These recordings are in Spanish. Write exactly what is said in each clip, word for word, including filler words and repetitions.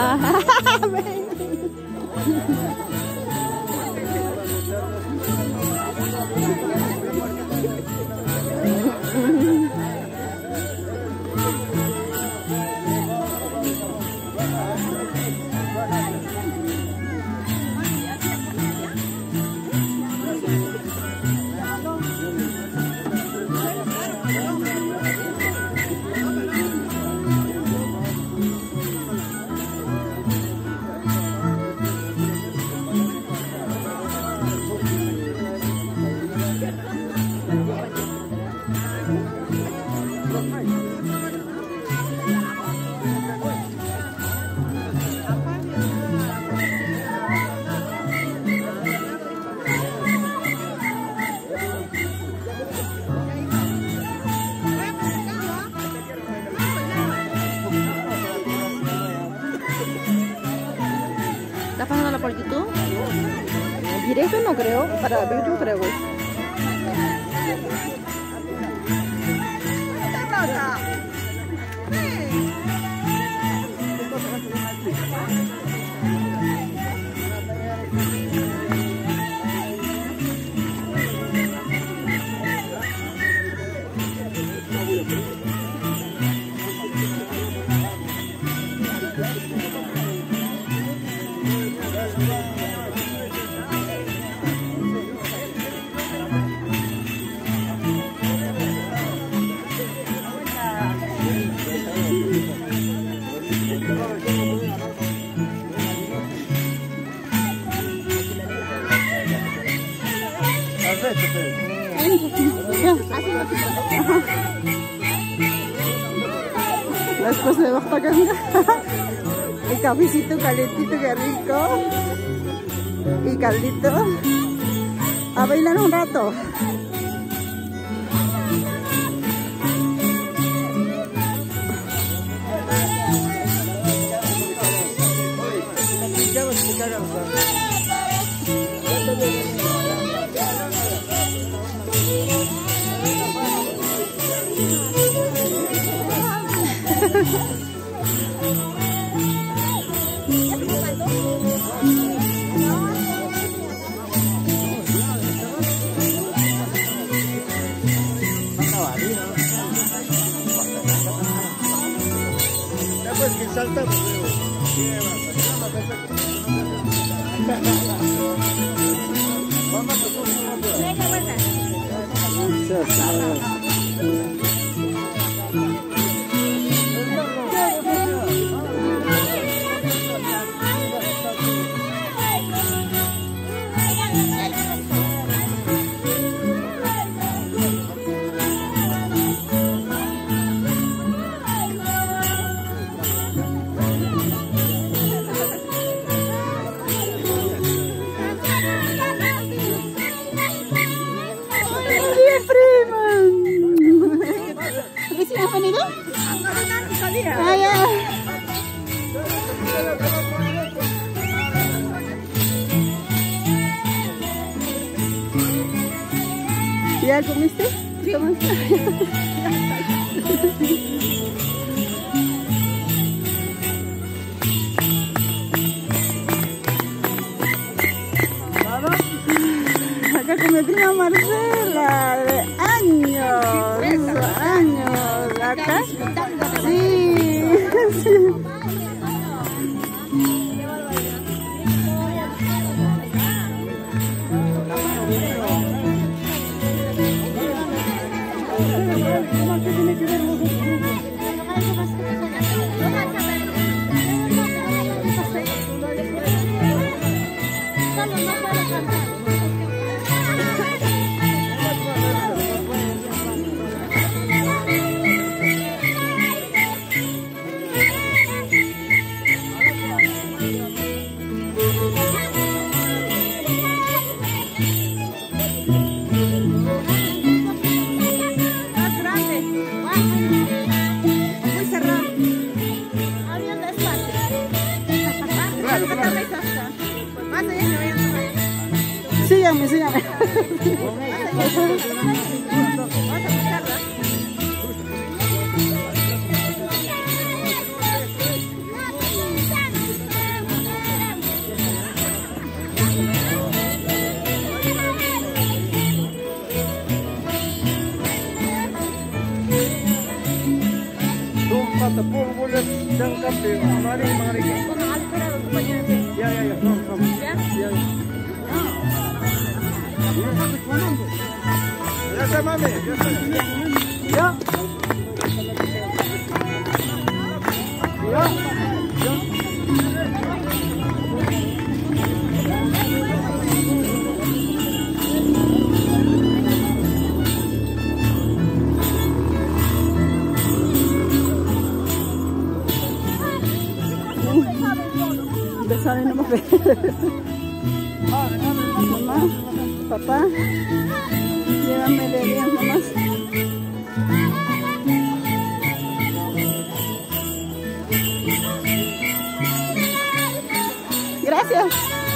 ¿Estás pasándola por YouTube? Directo no creo, para YouTube creo. Después de Bajtacanga, el cafecito calentito, que rico, y caldito, a bailar un rato. Pues que salta, ¿Has venido? Ah, ya. ¿Ya comiste? Sí. Acá con mi prima Marcela, de años, años, acá. Sí, sí. Síganme, síganme. tepung bulat dan kambing. Mari, mari. Ya, ya, ya. No, no. Ya, ya. Ya está, mami. Ya está. Ya. Ya. Ya. Besarin nomás. Mamá, papá, llévame de bien nomás. Gracias.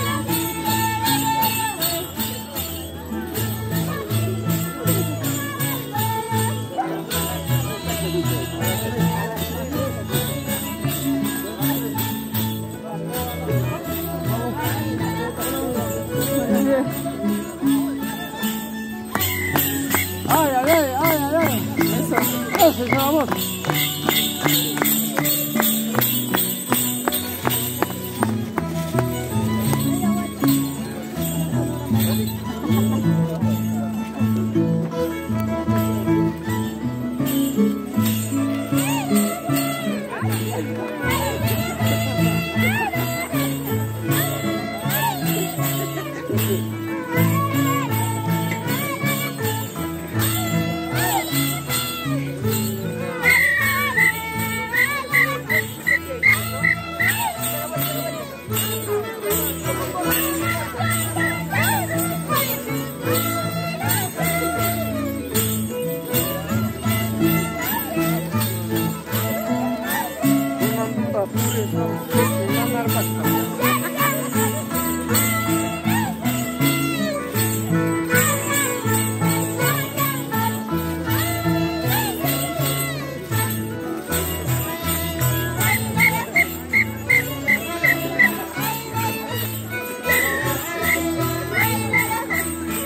Ay, ay, ay, ay, ay. Eso. Eso, vamos.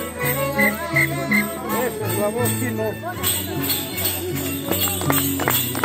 Vamos,